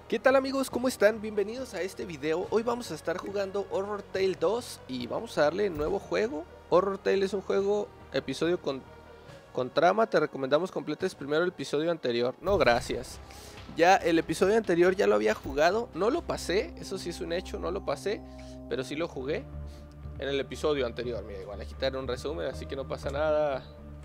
¿Qué tal amigos? ¿Cómo están? Bienvenidos a este video. Hoy vamos a estar jugando Horror Tale 2 y vamos a darle nuevo juego. Horror Tale es un juego, episodio con trama. Te recomendamos completes primero el episodio anterior. No, gracias. Ya el episodio anterior ya lo había jugado. No lo pasé, eso sí es un hecho, no lo pasé. Pero sí lo jugué en el episodio anterior. Mira, igual aquí te daré un resumen, así que no pasa nada.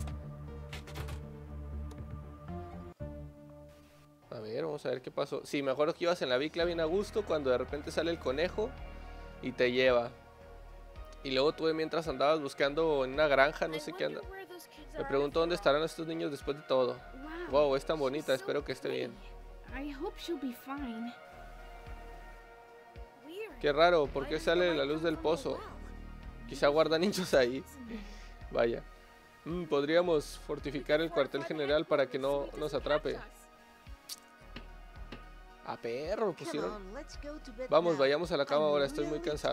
A ver, vamos a ver qué pasó. Sí, me acuerdo que ibas en la bicla bien a gusto cuando de repente sale el conejo y te lleva. Y luego tú mientras andabas buscando en una granja, no sé qué anda. Me pregunto dónde estarán estos niños después de todo. Wow, es tan bonita, espero que esté bien. Qué raro, ¿por qué sale la luz del pozo? Quizá guarda niños ahí. Vaya. Podríamos fortificar el cuartel general para que no nos atrape. A perro, pusieron. Vamos, vayamos a la cama ahora, estoy muy cansado.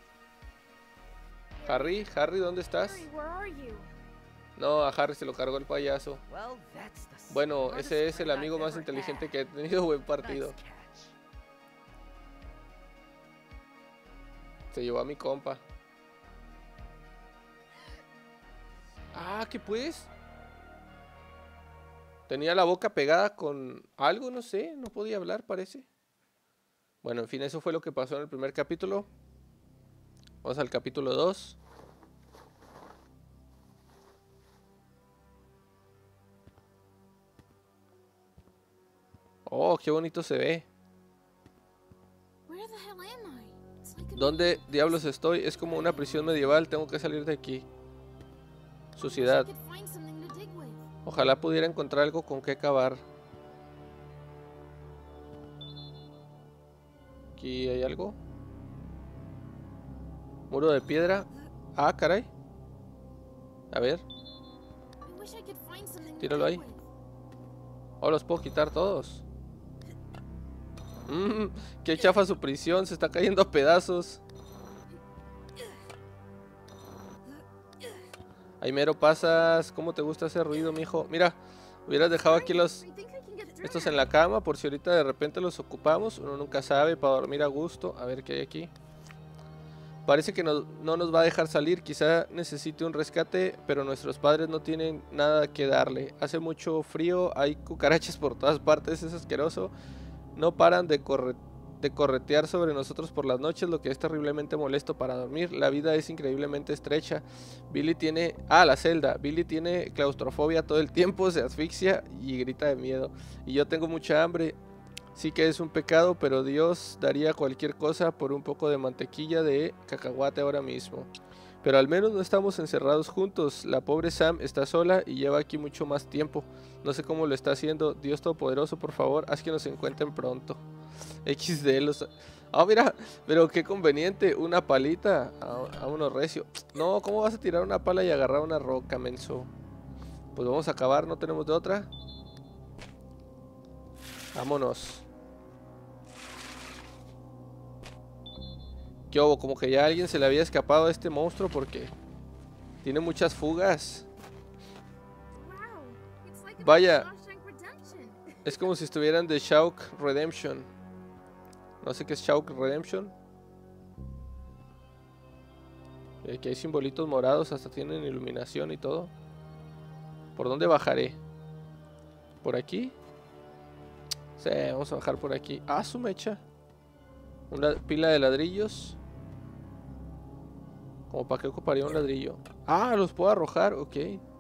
Harry, ¿dónde estás? No, a Harry se lo cargó el payaso. Bueno, ese es el amigo más inteligente que he tenido. Buen partido. Se llevó a mi compa. Ah, ¿qué pues? Tenía la boca pegada con algo, no sé, no podía hablar, parece. Bueno, en fin, eso fue lo que pasó en el primer capítulo. Vamos al capítulo 2. Oh, qué bonito se ve. ¿Dónde diablos estoy? Es como una prisión medieval, tengo que salir de aquí. Suciedad. Ojalá pudiera encontrar algo con qué cavar. Aquí hay algo. Muro de piedra. Ah, caray. A ver. Tíralo ahí. Oh, los puedo quitar todos. Qué chafa su prisión, se está cayendo a pedazos. Ahí mero pasas. ¿Cómo te gusta ese ruido, mijo? Mira, hubieras dejado aquí estos en la cama por si ahorita de repente los ocupamos. Uno nunca sabe, para dormir a gusto. A ver qué hay aquí. Parece que no nos va a dejar salir. Quizá necesite un rescate, pero nuestros padres no tienen nada que darle. Hace mucho frío, hay cucarachas por todas partes, es asqueroso. No paran de corretear sobre nosotros por las noches, lo que es terriblemente molesto para dormir. La vida es increíblemente estrecha. Billy tiene... Ah, la celda. Billy tiene claustrofobia todo el tiempo, se asfixia y grita de miedo. Y yo tengo mucha hambre. Sí que es un pecado, pero Dios daría cualquier cosa por un poco de mantequilla de cacahuate ahora mismo. Pero al menos no estamos encerrados juntos. La pobre Sam está sola y lleva aquí mucho más tiempo. No sé cómo lo está haciendo. Dios Todopoderoso, por favor, haz que nos encuentren pronto. XD los... Ah, mira, pero qué conveniente. Una palita a uno recio. No, ¿cómo vas a tirar una pala y agarrar una roca, menso? Pues vamos a acabar, no tenemos de otra. Vámonos. ¿Qué hubo? Como que ya a alguien se le había escapado a este monstruo porque tiene muchas fugas. Vaya, es como si estuvieran de Shawk Redemption. No sé qué es Shawk Redemption. Aquí hay simbolitos morados, hasta tienen iluminación y todo. ¿Por dónde bajaré? ¿Por aquí? Sí, vamos a bajar por aquí. Ah, su mecha. Una pila de ladrillos. ¿Como para qué ocuparía un ladrillo? Ah, los puedo arrojar, ok.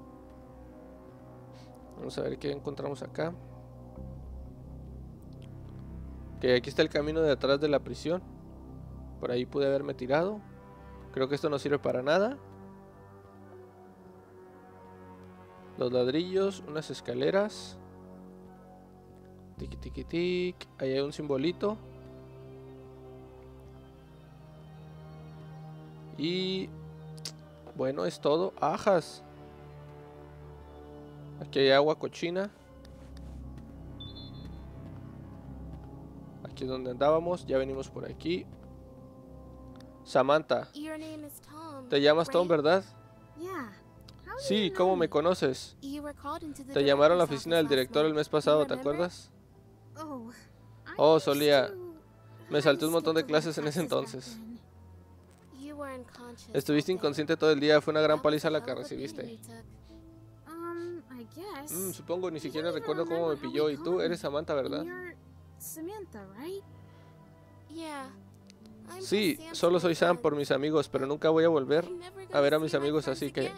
Vamos a ver qué encontramos acá. Ok, aquí está el camino de atrás de la prisión. Por ahí pude haberme tirado. Creo que esto no sirve para nada. Los ladrillos, unas escaleras. Tiki tiki tic. Ahí hay un simbolito. Y bueno, es todo. Ajas. Aquí hay agua cochina. Aquí es donde andábamos. Ya venimos por aquí. Samantha. Te llamas Tom, ¿verdad? Sí, ¿cómo me conoces? Te llamaron a la oficina del director el mes pasado, ¿te acuerdas? Oh, solía... Me salté un montón de clases en ese entonces. Estuviste inconsciente todo el día. Fue una gran paliza la que recibiste. Supongo, ni siquiera recuerdo cómo me pilló. Y tú, eres Samantha, ¿verdad? Sí, solo soy Sam por mis amigos, pero nunca voy a volver a ver a mis amigos, así que...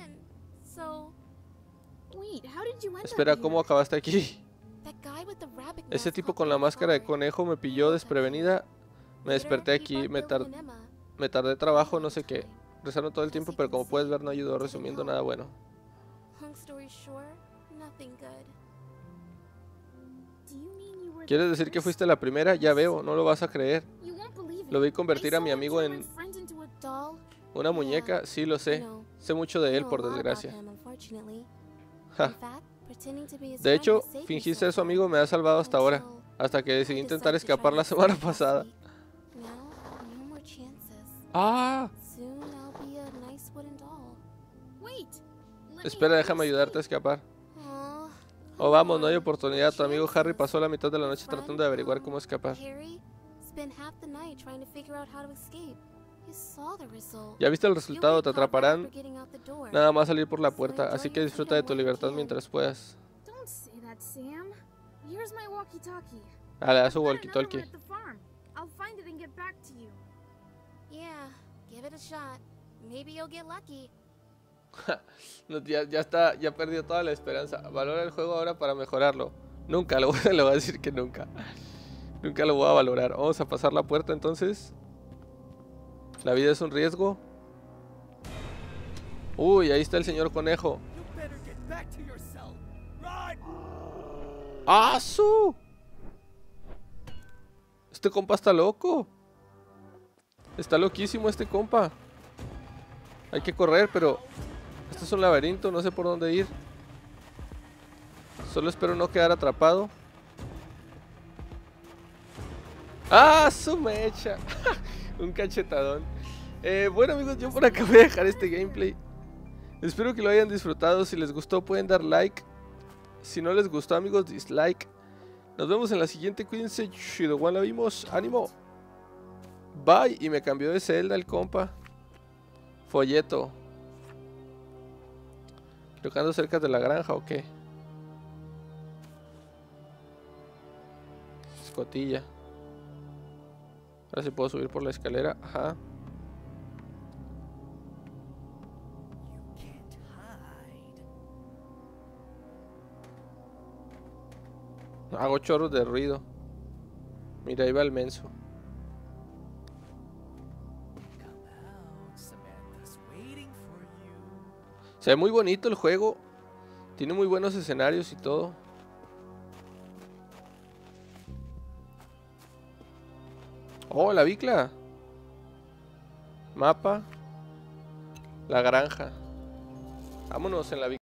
Espera, ¿cómo acabaste aquí? Ese tipo con la máscara de conejo me pilló desprevenida. Me desperté aquí, me tardé trabajo, no sé qué. Rezando todo el tiempo, pero como puedes ver no ayudó, resumiendo nada bueno. ¿Quieres decir que fuiste la primera? Ya veo, no lo vas a creer. Lo vi convertir a mi amigo en una muñeca, sí lo sé. Sé mucho de él, por desgracia. Ja. De hecho, fingir ser su amigo me ha salvado hasta ahora. Hasta que decidí intentar escapar la semana pasada. ¡Ah! Espera, déjame ayudarte a escapar. Oh, vamos, no hay oportunidad. Tu amigo Harry pasó la mitad de la noche tratando de averiguar cómo escapar. Ya viste el resultado, te atraparán nada más salir por la puerta, así que disfruta de tu libertad mientras puedas. Ah, le da su walkie-talkie. No, ya está, ya perdió toda la esperanza. Valora el juego ahora para mejorarlo. Nunca, le voy a decir que nunca. Nunca lo voy a valorar. Vamos a pasar la puerta entonces. La vida es un riesgo. Uy, ahí está el señor conejo. ¡Ah, su! Este compa está loco. Está loquísimo este compa. Hay que correr, pero... Esto es un laberinto, no sé por dónde ir. Solo espero no quedar atrapado. ¡Ah, su mecha! Un cachetadón. Bueno amigos, yo por acá voy a dejar este gameplay. Espero que lo hayan disfrutado. Si les gustó pueden dar like. Si no les gustó amigos, dislike. Nos vemos en la siguiente. Cuídense. Chido, la vimos. Ánimo. Bye. Y me cambió de celda el compa. Folleto. Creo que ando cerca de la granja o qué. Escotilla. Ahora sí puedo subir por la escalera. Ajá. Hago chorros de ruido. Mira, ahí va el menso. Se ve muy bonito el juego. Tiene muy buenos escenarios y todo. Oh, la bicla. Mapa. La granja. Vámonos en la bicla.